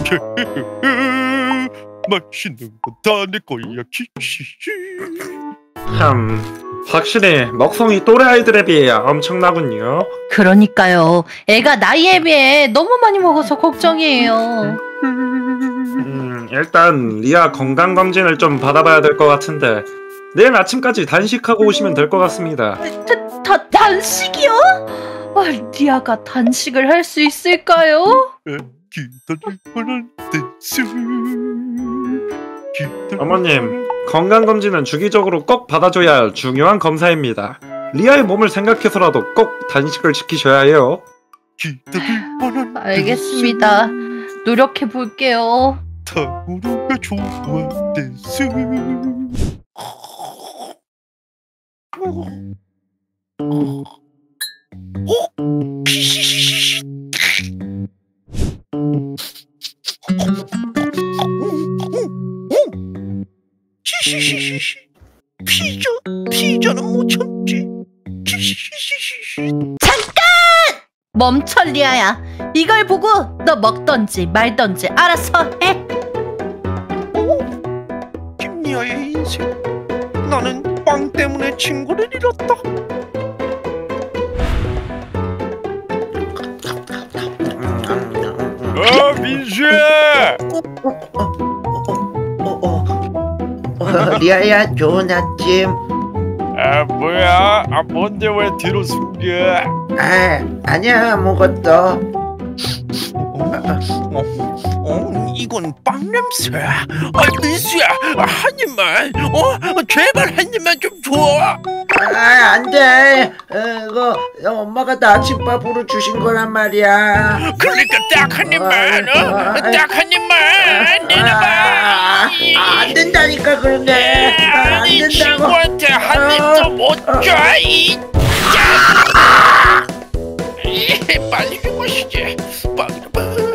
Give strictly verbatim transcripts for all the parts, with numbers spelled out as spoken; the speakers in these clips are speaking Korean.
맛있는 건 다 내 거야. 흠, 확실히 먹성이 또래 아이들에 비해 엄청나군요. 그러니까요. 애가 나이에 비해 너무 많이 먹어서 걱정이에요. 음, 일단 리아 건강검진을 좀 받아봐야 될 것 같은데 내일 아침까지 단식하고 오시면 될 것 같습니다. 다, 다, 단식이요? 아, 리아가 단식을 할 수 있을까요? 어머님, 건강검진은 주기적으로 꼭 받아줘야 할 중요한 검사입니다. 리아의 몸을 생각해서라도 꼭 단식을 지키셔야 해요. 알겠습니다. 노력해 볼게요. 탕후루가 좋아됐어. 피자, 피자는 못 참지. 잠깐! 멈춰, 리아야. 이걸 보고 너 먹던지 말던지 알아서 해. 김리아의 인생. 나는 빵 때문에 친구를 잃었다. 어, 민수야! 리아야, 좋은 아침. 아, 뭐야? 아, 뭔데 왜 뒤로 숨겨? 아, 아니야, 아무것도. 어, 어, 이건 빵 냄새야. 아, 민수야, 아, 한 입만. 어, 제발 한 입만 좀 줘. 아, 안 돼. 어, 이거 엄마가 나 아침밥으로 주신 거란 말이야. 그러니까 딱 한 입만. 어? 딱 한 입만. 내놔봐. 아, 안 된다니까 그런데. 아, 안 아니, 된다고. 친구한테 한 입도 못 줘. 이 야! 빨리 좀 마시지. 빨리 빨리.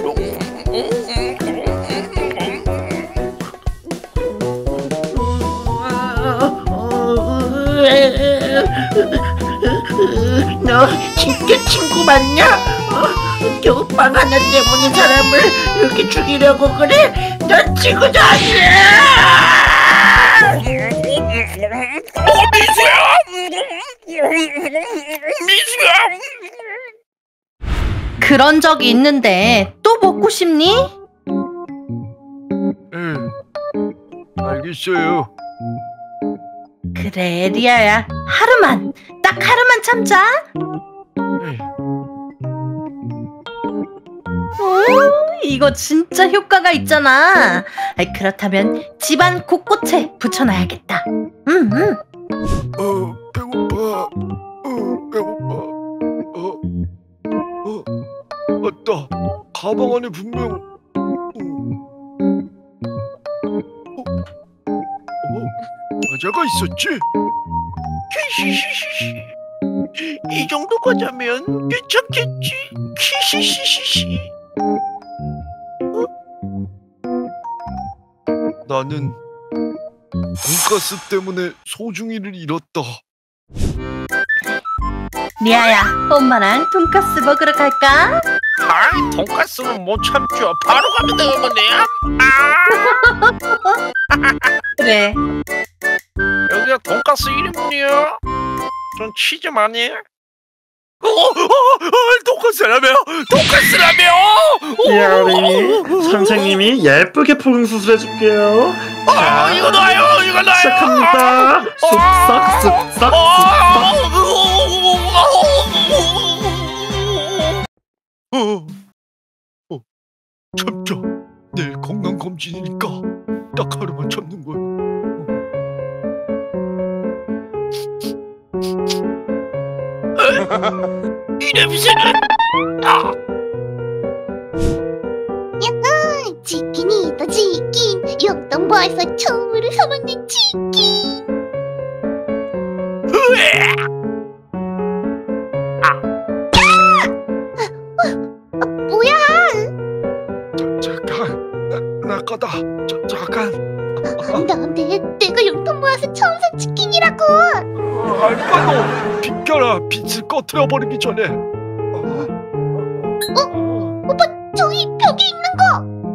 너 진짜 친구 맞냐? 어? 겨우 빵 하나 때문에 사람을 이렇게 죽이려고 그래? 너 친구도 아니야! 어, 미수야! 미수야! 그런 적이 있는데 또 먹고 싶니? 응, 알겠어요. 그래, 리아야. 하루만, 딱 하루만 참자. 오, 이거 진짜 효과가 있잖아. 아이, 그렇다면 집안 곳곳에 붙여놔야겠다. 음, 음. 어, 배고파. 어, 배고파. 어, 어, 맞다. 가방 안에 분명. 어, 어, 과자가 있었지? 키시시시시. 이 정도 과자면 괜찮겠지? 키시시시시. 어? 나는 돈가스 때문에 소중이를 잃었다. 리아야, 엄마랑 돈까스 먹으러 갈까? 아이, 돈가스는 못 참죠. 바로 가면 되겠네요. 아! 그래. 여기가 돈가스 일 인분이요. 전 치즈 많이. 어, 어, 어, 돈가스라며! 돈가스라며! 리아리, 선생님이 예쁘게 포근 수술해줄게요. 아, 이거 놔요! 이거 놔요! 시작합니다. 쓱싹 쓱싹 쓱싹. 어, 어, 참자. 내일 건강검진이니까 딱 하루만 참는 거야. 이 냄새는! 아! 야호! 치킨이다 치킨! 용돈벌서 처음으로 사먹는 치킨! 으에! 아! 어, 어, 뭐야! 자, 잠깐, 나, 나 거다. 자, 잠깐. 나한테 내가 용돈 모아서 처음 산 치킨이라고! 어, 알까 너! 비켜라! 빛을 꺼트려버리기 전에! 어? 어? 오빠 저기 벽에 있는 거!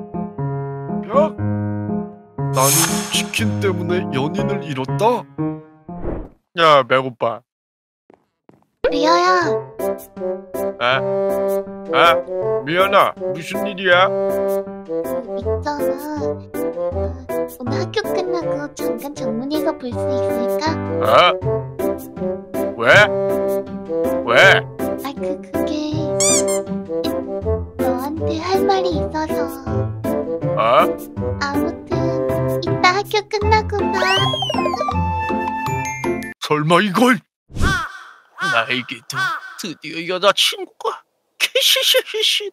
나는 치킨 때문에 연인을 잃었다? 야, 배고파. 리아야, 에? 에? 미연아, 무슨 일이야? 있잖아. 아, 오늘 학교 끝나고 잠깐 정문에서 볼 수 있을까? 어? 왜? 왜? 아, 그, 그게 너한테 할 말이 있어서. 어? 아무튼 이따 학교 끝나고 봐. 설마 이걸? 나에게도 드디어 여자친구가 키시시시시.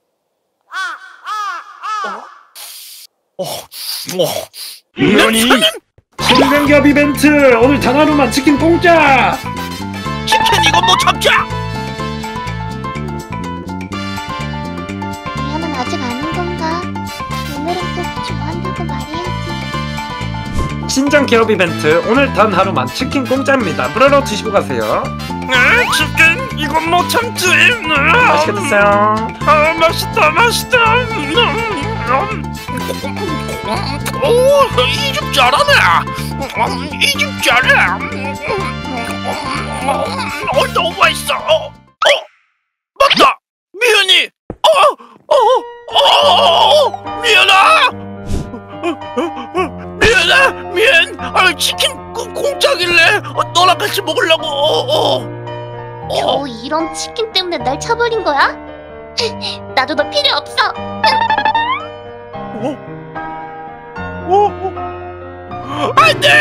어? 어? 어? 미연이 신생겹 이벤트 오늘 단 하루만 치킨 공짜. 치킨 이건 못 참자. 리아는 아직 아는 건가? 오늘은 꼭 좋아한다고 말해야지. 신장 개업 이벤트 오늘 단 하루만 치킨 공짜입니다. 무료로 드시고 가세요. 아, 치킨 이건 못 참지. 맛있게 드세요. 아, 맛있다, 맛있다. 오, 이 집 잘하네. 이 집 잘해. 어, 너무 맛있어. 어, 어, 맞다. 미연이. 어, 어, 어, 미연아. 미연아, 미연. 아, 치킨 그 공짜길래 어, 너랑 같이 먹으려고. 어, 어. 겨우 이런 치킨 때문에 날 쳐버린 거야? 나도 너 필요 없어. 어? 어? 안 돼!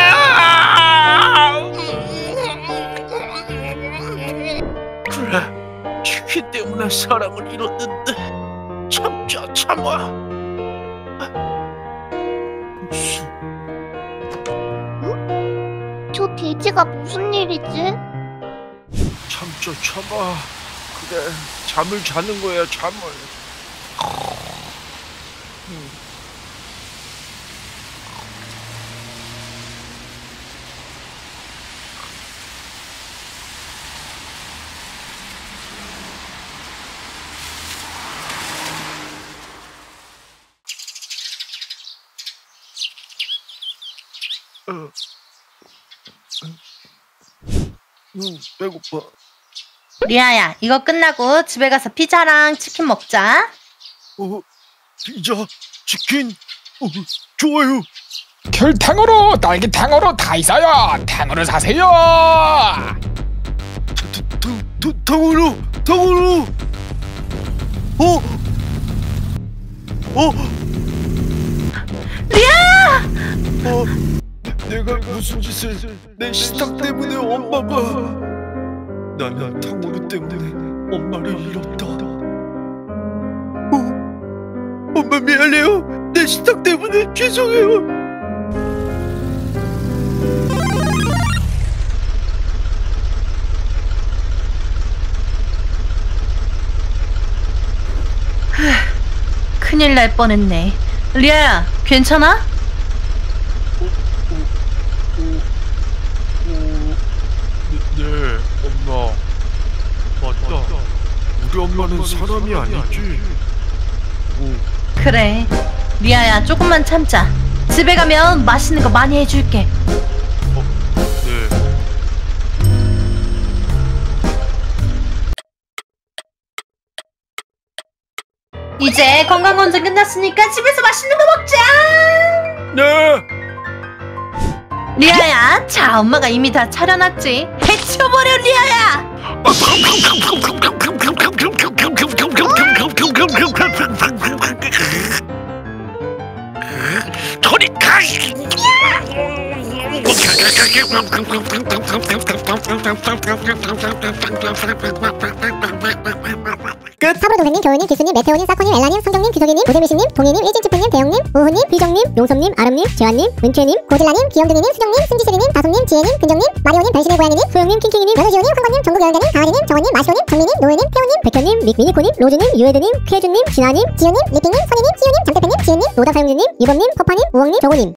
그래, 치킨 때문에 사랑을 잃었는데 참자, 참아. 저 돼지가 무슨 일이지? 참자, 참아. 그래, 잠을 자는 거야, 잠을. 어. 음, 배고파. 리아야, 이거 끝나고 집에 가서 피자랑 치킨 먹자. 어, 피자, 치킨, 어, 좋아요. 결탕으로 딸기탕으로 다 있어요. 탕으로 사세요. 탕으로, 탕으로. 어, 어, 리아! 어, 내가 무슨 짓을? 내 식탁 때문에 엄마가. 나는 탕후루 때문에 엄마를 잃었다. 어, 엄마 미안해요. 내 식탁 때문에 죄송해요. 큰일 날 뻔했네. 리아야, 괜찮아? 네, 엄마. 맞다. 우리 엄마는 사람이 아니지. 오. 그래. 리아야, 조금만 참자. 집에 가면 맛있는 거 많이 해줄게. 어, 네. 이제 건강검진 끝났으니까 집에서 맛있는 거 먹자. 네. 리아야, 자, 엄마가 이미 다 차려놨지. 해치워버려, 리아야. 저리 가. 끝. 사부로 동생님, 교우님, 기수님, 메테오님, 사코님, 엘라님, 성경님, 기석이님, 고재미씨님, 동희님, 일진치프님, 대영님, 우훈님, 비정님, 용섭님, 아름님, 재환님, 은채님, 고질라님, 귀염둥이님, 수정님, 승지시리님, 다솜님, 지혜님, 근정님, 마리오님, 변신의 고양이님, 소영님, 킹킹이님, 연우지호님, 황건님, 전국여행자님, 강아리님, 정원님, 마시오님, 장미님, 노예님, 태호님, 백현님, 미, 미니코님, 로즈님, 유혜드님, 쾌준님, 진아님, 지효님, 리핑님, 선희님, 시우님, 장태팬님, 지은님, 노다사용주님, 유범님, 퍼파님, 우엉님, 정호님.